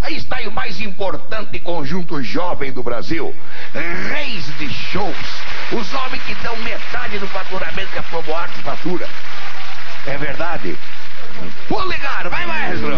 Aí está aí o mais importante conjunto jovem do Brasil. Reis de shows. Os homens que dão metade do faturamento que a Promo Arte fatura. É verdade? Polegar, vai, maestro!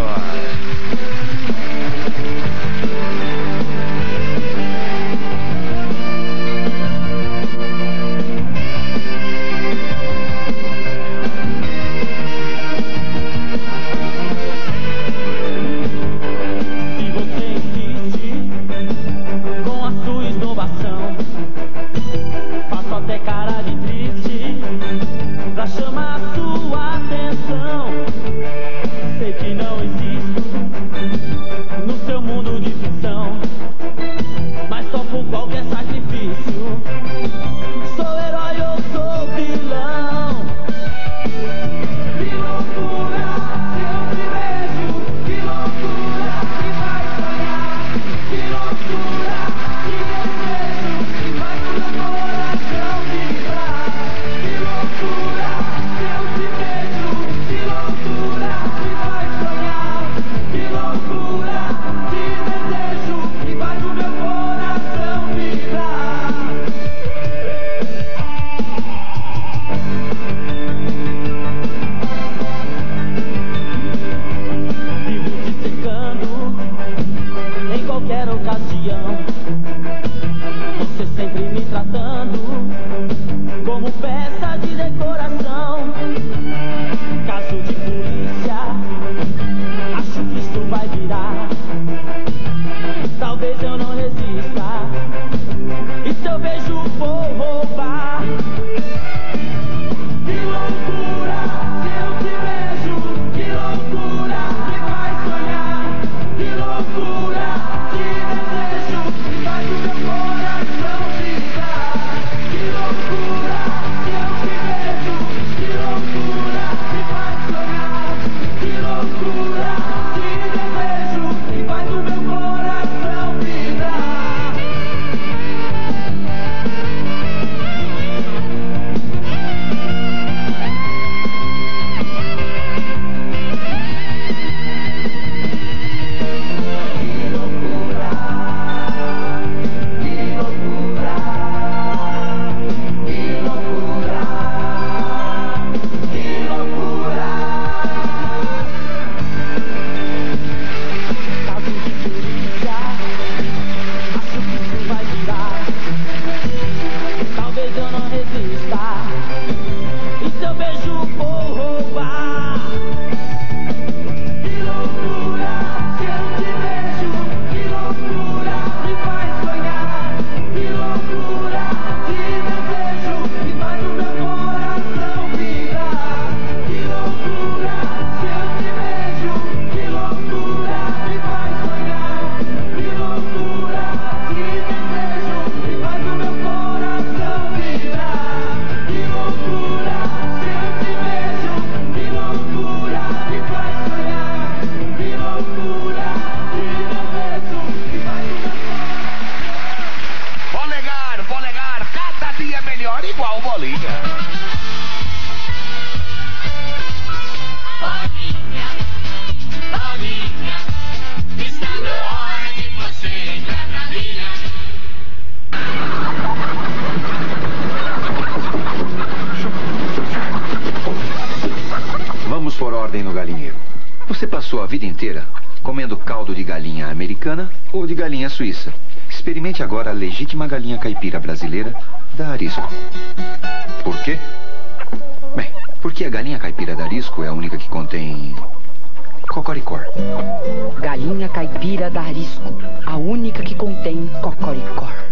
Você passou a vida inteira comendo caldo de galinha americana ou de galinha suíça. Experimente agora a legítima galinha caipira brasileira da Arisco. Por quê? Bem, porque a galinha caipira da Arisco é a única que contém cocoricor. Galinha caipira da Arisco, a única que contém cocoricor.